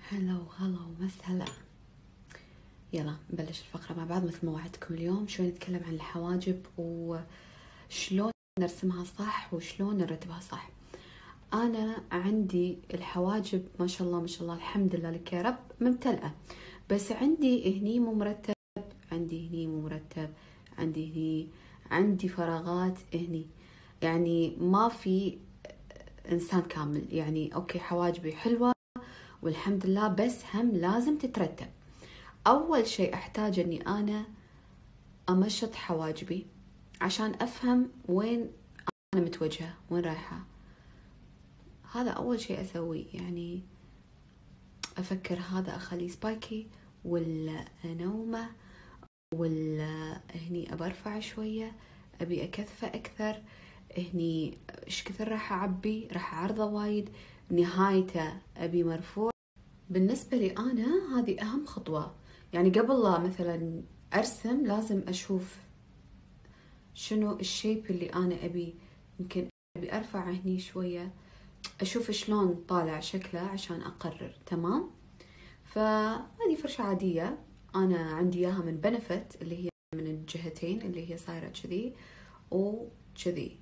هلا وغلا ومسهلا. يلا نبلش الفقرة مع بعض مثل ما وعدتكم اليوم. شوي نتكلم عن الحواجب وشلون نرسمها صح وشلون نرتبها صح. أنا عندي الحواجب ما شاء الله ما شاء الله الحمد لله لك يا رب ممتلئة، بس عندي هني مو مرتب، عندي هني مو مرتب، عندي هني، عندي فراغات هني، يعني ما في إنسان كامل. يعني أوكي حواجبي حلوة والحمد لله، بس هم لازم تترتب. أول شيء أحتاج أني أنا أمشط حواجبي عشان أفهم وين أنا متوجهة، وين رايحة. هذا أول شيء أسويه، يعني أفكر هذا أخليه سبايكي ولا نومة، ولا هني أبى أرفع شوية، أبي أكثفه أكثر، هني إيش كثر راح أعبي، راح أعرضه وايد، نهايته أبي مرفوع. بالنسبة لي أنا هذه أهم خطوة، يعني قبل لا مثلا أرسم لازم أشوف شنو الشيب اللي أنا أبي، يمكن أبي أرفع هني شوية، أشوف شلون طالع شكله عشان أقرر. تمام. فهذه فرشة عادية أنا عندي إياها من بنفت، اللي هي من الجهتين، اللي هي صايرة كذي وكذي.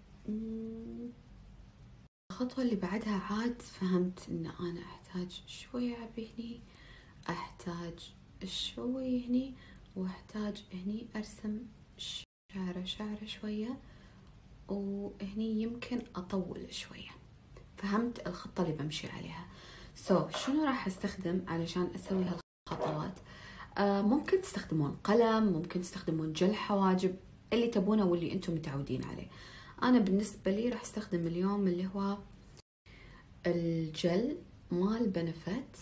الخطوة اللي بعدها عاد فهمت إن أنا أحتاج شوية أعبي هني، أحتاج شوي هني، وأحتاج هني أرسم شعرة شوية، وهني يمكن أطول شوية. فهمت الخطة اللي بمشي عليها. شنو راح أستخدم علشان أسوي هالخطوات؟ ممكن تستخدمون قلم، ممكن تستخدمون جل حواجب، اللي تبونه واللي أنتم متعودين عليه. أنا بالنسبة لي راح أستخدم اليوم اللي هو الجل مال بنفت،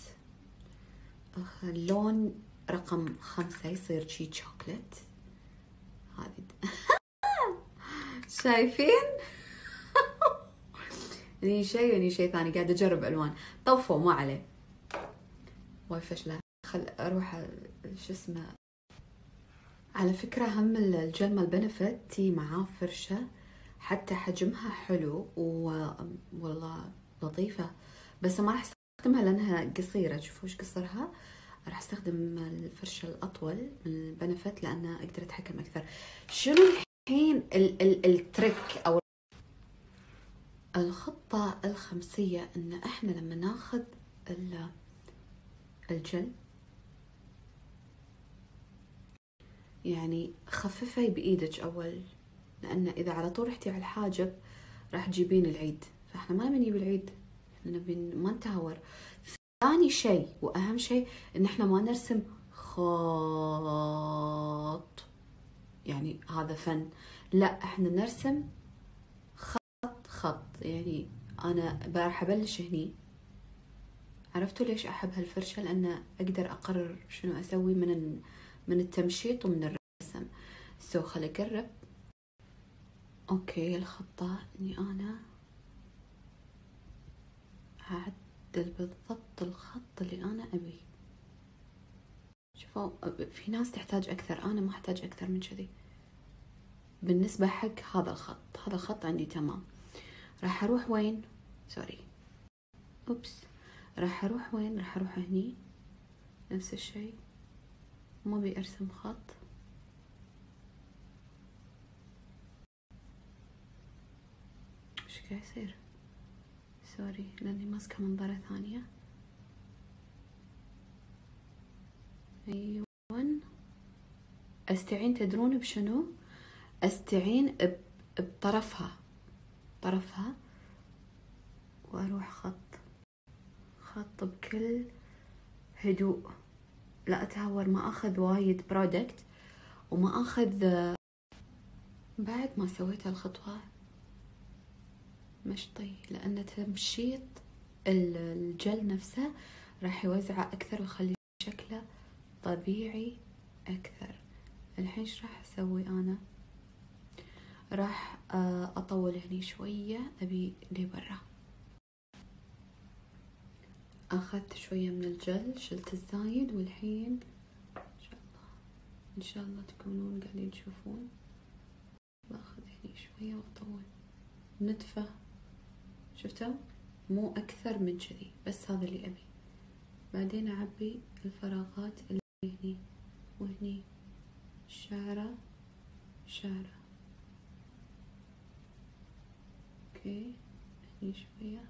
اللون رقم 5 يصير شي شوكلت. هذه شايفين؟ يعني شيء ثاني، قاعدة أجرب ألوان. طوفوا ما عليه، واي فشلة. خل أروح شو اسمه. على فكرة هم الجل مال بنفت تي معاه فرشة حتى حجمها حلو والله لطيفة، بس ما راح استخدمها لأنها قصيرة. شوفوا ايش قصرها. راح استخدم الفرشة الأطول من البنفت لأن أقدر أتحكم أكثر. شنو الحين التريك أو الخطة الخمسية؟ إن إحنا لما ناخذ الجل يعني خففي بإيدك أول، لأن إذا على طول رحتي على الحاجب راح تجيبين العيد، فإحنا ما نبي العيد، إحنا نبي ما نتهور. ثاني شيء وأهم شيء إن إحنا ما نرسم خط، يعني هذا فن، لا إحنا نرسم خط. يعني أنا راح أبلش هني. عرفتوا ليش أحب هالفرشة؟ لأن أقدر أقرر شنو أسوي من التمشيط ومن الرسم. خلي أقرب. أوكي، الخطة إني أنا هعدل بالضبط الخط اللي أنا أبي. شوفوا في ناس تحتاج أكثر، أنا ما أحتاج أكثر من كذي. بالنسبة حق هذا الخط، هذا الخط عندي تمام. راح أروح وين؟ سوري، أوبس. راح أروح وين؟ راح أروح هني نفس الشيء، ما أبي أرسم خط. إيش قاعد يصير؟ سوري لأني ماسكة منظرة ثانية. أيوة، أستعين، تدرون بشنو؟ أستعين بطرفها، طرفها، وأروح خط بكل هدوء، لا أتهور، ما أخذ وايد برودكت وما أخذ. بعد ما سويت هالخطوة مشطي، لأن تمشيط الجل نفسه راح يوزعه أكثر ويخلي شكله طبيعي أكثر. الحين ايش راح أسوي أنا؟ راح أطول هني شوية، أبي لبرا. أخذت شوية من الجل، شلت الزايد، والحين إن شاء الله تكونون قاعدين تشوفون. باخذ هني شوية وأطول نتفة، شفتوا؟ مو أكثر من كذي، بس هذا اللي أبي. بعدين أعبي الفراغات اللي هني وهني، شعرة شعرة. اوكي هني شوية.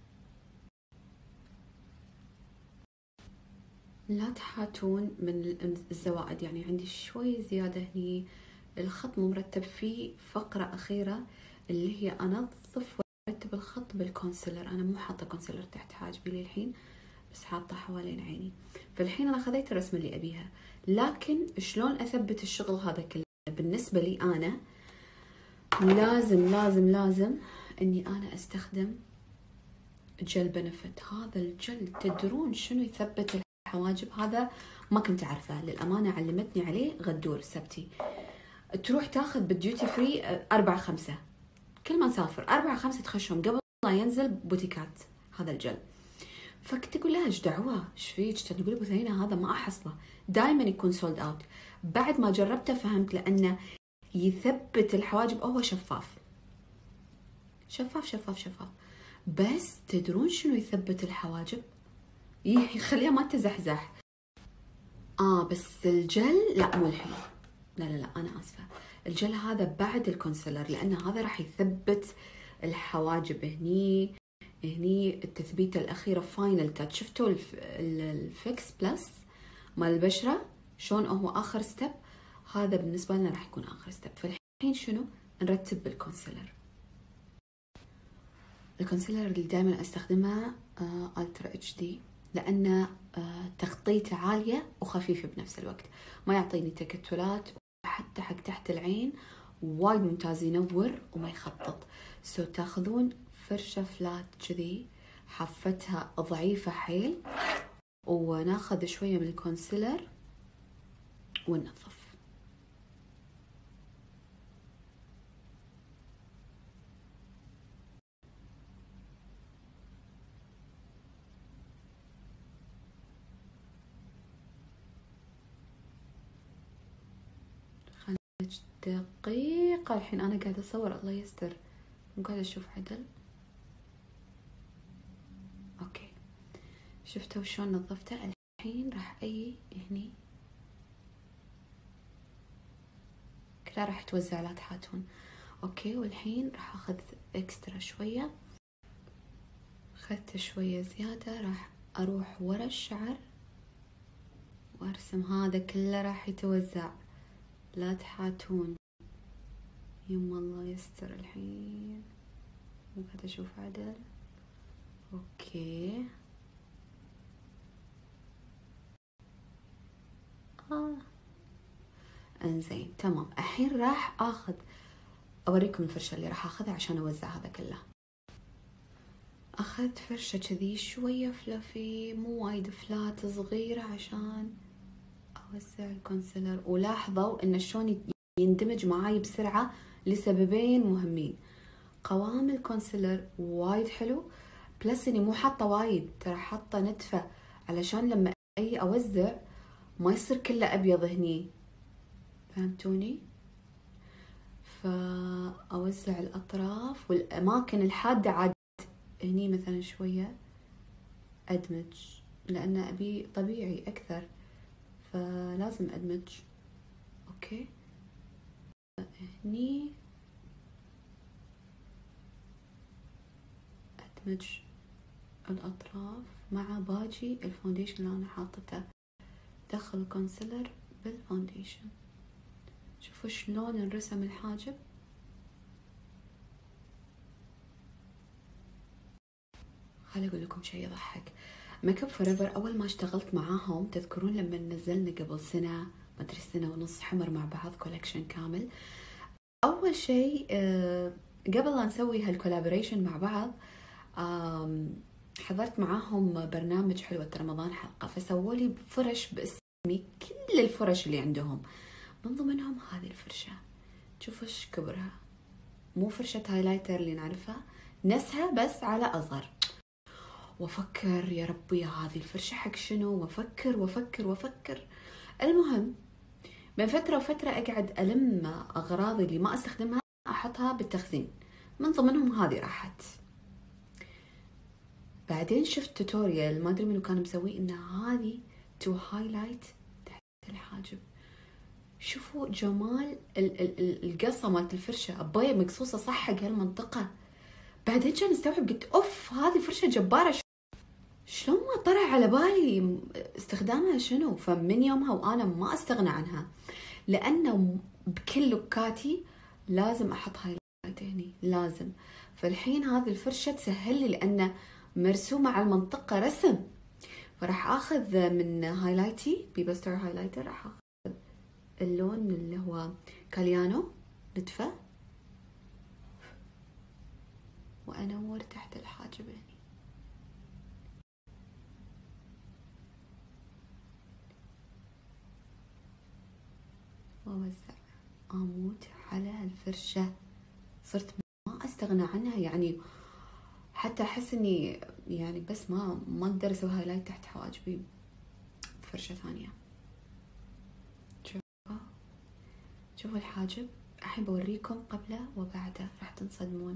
لا تحاتون من الزوائد، يعني عندي شوي زيادة هني، الخط مو مرتب، فيه فقرة أخيرة اللي هي أنظف وأرتب الخط بالكونسيلر. أنا مو حاطة كونسيلر تحت حاجبي للحين، بس حاطة حوالين عيني. فالحين أنا خذيت الرسمة اللي أبيها، لكن شلون أثبت الشغل هذا كله؟ بالنسبة لي أنا لازم لازم لازم إني أنا أستخدم جل بنفت. هذا الجل تدرون شنو يثبت الحواجب؟ هذا ما كنت أعرفه للأمانة، علمتني عليه غدور سبتي. تروح تاخذ بالديوتي فري 4-5، كل ما نسافر 4-5 تخشهم قبل لا ينزل بوتيكات هذا الجل. فكنت اقول لها ايش دعوه ايش فيك؟ تقول ابو ثينه هذا ما احصله، دائما يكون سولد اوت. بعد ما جربته فهمت، لانه يثبت الحواجب. هو شفاف شفاف شفاف شفاف، بس تدرون شنو يثبت الحواجب؟ يخليها ما تزحزح. بس الجل لا مو الحين، لا لا لا انا اسفه، الجل هذا بعد الكونسيلر، لان هذا راح يثبت الحواجب هني التثبيته الاخيره، فاينل تاتش. شفتوا الفيكس بلس مال البشره شلون هو اخر ستيب؟ هذا بالنسبه لنا راح يكون اخر ستيب. فالحين شنو نرتب بالكونسيلر؟ الكونسيلر اللي دائما استخدمها الترا اتش دي، لان تغطيته عاليه وخفيفه بنفس الوقت، ما يعطيني تكتلات، وحتى حق تحت العين وايد ممتاز، ينور وما يخطط. تاخذون فرشه فلات كذي حفتها ضعيفه حيل، وناخذ شويه من الكونسيلر وننظف. دقيقة الحين أنا قاعدة أصور، الله يستر مو قاعدة أشوف عدل. أوكي شفتوا شلون نظفته؟ الحين راح أجي هني كلها راح توزع، لا تحاتون. أوكي والحين راح أخذ إكسترا شوية، أخذت شوية زيادة، راح أروح ورا الشعر وأرسم. هذا كله راح يتوزع، لا تحاتون. يما الله يستر الحين مو قاعدة أشوف عدل. أوكي انزين تمام. الحين راح اخذ، اوريكم الفرشة اللي راح اخذها عشان اوزع هذا كله. اخذت فرشة كذي شوية فلافي، مو وايد فلات، صغيرة، عشان اوزع الكونسيلر. ولاحظوا ان شلون يندمج معاي بسرعة لسببين مهمين. قوام الكونسيلر وايد حلو، بلس اني مو حاطة وايد، ترى حاطة نتفة علشان لما اي اوزع ما يصير كله ابيض هني، فهمتوني؟ فاوزع الاطراف والاماكن الحادة عاد هني مثلا شوية ادمج، لان ابي طبيعي اكثر فلازم ادمج. اوكي هني ادمج الاطراف مع باجي الفونديشن اللي انا حاطته. دخل الكونسيلر بالفونديشن، شوفوا شلون انرسم الحاجب. خلي اقول لكم شيء يضحك. ميك اب فور ايفر اول ما اشتغلت معاهم، تذكرون لما نزلنا قبل سنه، ما ادري سنه ونص، حمر مع بعض كولكشن كامل. اول شيء قبل لا نسوي هالكولابوريشن مع بعض، حضرت معاهم برنامج حلوة رمضان حلقة، فسووا لي فرش باسمي، كل الفرش اللي عندهم، من ضمنهم هذه الفرشة. شوفوا ايش كبرها، مو فرشة هايلايتر اللي نعرفها، نفسها بس على أصغر. وافكر يا ربي هذه الفرشة حق شنو، وافكر وافكر وافكر. المهم من فترة وفترة اقعد ألم أغراضي اللي ما استخدمها احطها بالتخزين، من ضمنهم هذه راحت. بعدين شفت توتوريال ما ادري منو كان مسوي ان هذه تو هايلايت تحت الحاجب. شوفوا جمال القصة مالت الفرشة، اباية مقصوصة صح حق هالمنطقة. بعدين كان استوعب قلت اوف هذه فرشة جبارة، شلون ما طلع على بالي استخدامها شنو. فمن يومها وانا ما استغنى عنها، لانه بكل لوكاتي لازم احط هايلايت هني لازم. فالحين هذه الفرشة تسهل لي لانه مرسومة على المنطقة رسم. فراح اخذ من هايلايتي بيبستر هايلايتر، راح اخذ اللون اللي هو كاليانو نتفة وانور تحت الحاجب هني. ووزع اموت على الفرشة، صرت ما استغنى عنها يعني. حتى احس اني يعني بس ما اقدر اسوي هايلايت تحت حواجبي بفرشة ثانية. شوفوا الحاجب، الحين بوريكم قبله وبعده راح تنصدمون.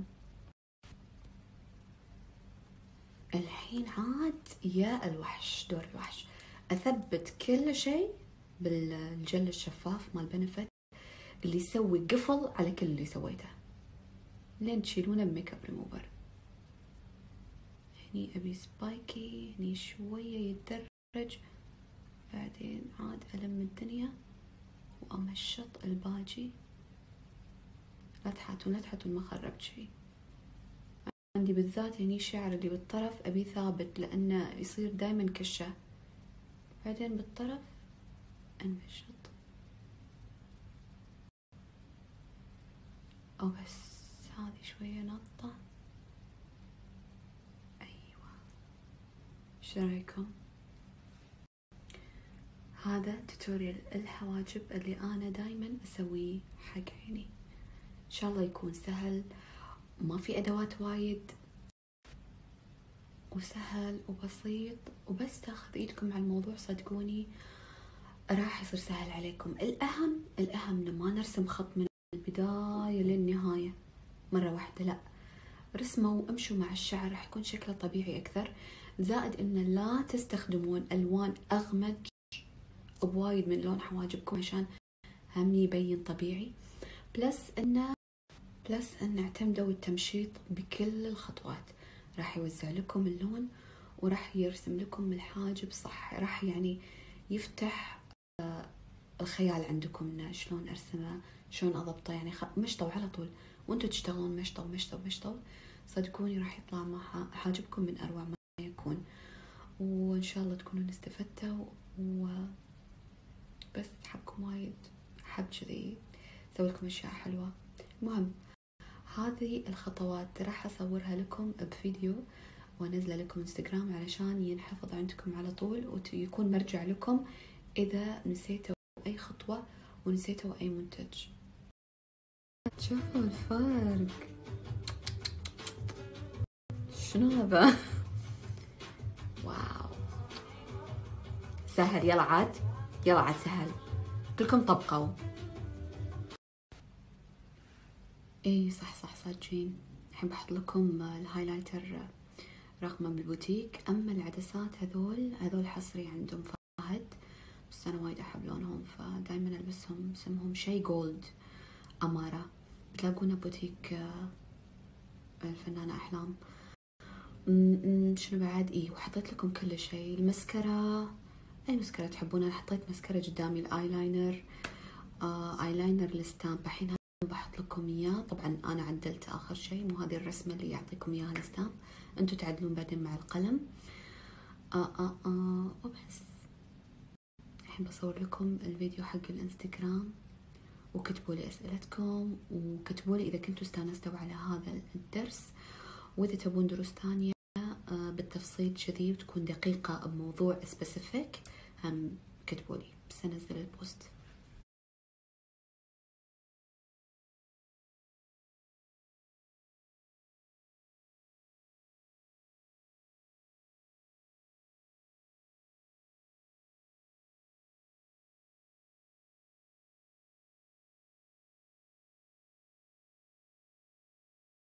الحين عاد يا الوحش، دور الوحش. اثبت كل شيء بالجل الشفاف مال بنفت اللي يسوي قفل على كل اللي سويته، لين تشيلونه بميك اب ريموفر. هني ابي سبايكي، هني شوية يتدرج، بعدين عاد الم الدنيا وامشط الباجي. لا تحاتون ما خربت شي. عندي بالذات هني الشعر اللي بالطرف ابي ثابت لانه يصير دايما كشة، بعدين بالطرف انمشط او بس هذه شوية نطة. ايوه شو رايكم؟ هذا توتوريال الحواجب اللي انا دايما اسويه حق عيني. ان شاء الله يكون سهل، ما في ادوات وايد، وسهل وبسيط، وبس تاخذ ايدكم على الموضوع صدقوني راح يصير سهل عليكم. الاهم انه ما نرسم خط من البداية للنهاية مرة واحدة، لا رسموا وامشوا مع الشعر راح يكون شكله طبيعي اكثر. زائد انه لا تستخدمون الوان اغمج بوايد من لون حواجبكم عشان هم يبين طبيعي. بلس ان اعتمدوا التمشيط بكل الخطوات، راح يوزع لكم اللون وراح يرسم لكم الحاجب صح، راح يعني يفتح الخيال عندكم انه شلون ارسمه شلون اضبطه. يعني مشطوا على طول وانتوا تشتغلون مشطوا صدقوني راح يطلع مع حاجبكم من اروع ما يكون. وان شاء الله تكونوا استفدتوا، وبس حبكم وايد، حب كذي اسوي لكم اشياء حلوه. المهم هذه الخطوات راح اصورها لكم بفيديو وانزله لكم انستغرام علشان ينحفظ عندكم على طول ويكون مرجع لكم اذا نسيتوا اي خطوه ونسيتوا اي منتج. شوفوا الفرق شنو هذا. واو سهل، يلا عاد سهل، كلكم طبقوا. اي صح صادقين. الحين بحط لكم الهايلايتر رقمه بالبوتيك. اما العدسات هذول حصري عندهم فهد، بس انا وايد احب لونهم فدايما البسهم. اسمهم شي جولد امارة، بتلاقونه بوتيك الفنانة احلام. شنو بعد؟ وحطيت لكم كل شيء. المسكرة اي مسكرة تحبونها، حطيت مسكرة قدامي. الايلاينر ايلاينر الستامب الحين بحط لكم اياه. طبعا انا عدلت اخر شيء، مو هذه الرسمه اللي يعطيكم اياها الستامب، انتم تعدلون بعدين مع القلم. وبس. الحين بصور لكم الفيديو حق الانستغرام، وكتبوا لي اسئلتكم، وكتبوا لي اذا كنتوا استانستوا على هذا الدرس، واذا تبون دروس ثانيه بالتفصيل كذي وتكون دقيقه بموضوع سبيسيفيك هم كتبوا لي، بس انزل البوست.